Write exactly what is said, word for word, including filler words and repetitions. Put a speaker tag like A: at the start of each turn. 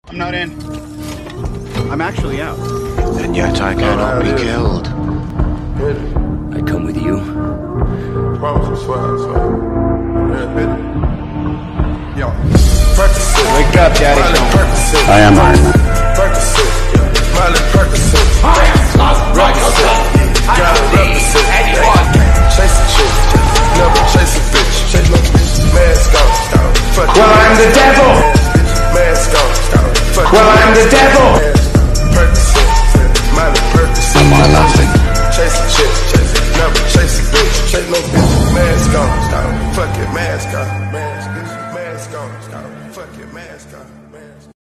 A: I'm not in. I'm actually out.
B: And yet I cannot be killed.
C: I come with you.
A: Wake up, Daddy.
C: I am Iron Man.
D: I am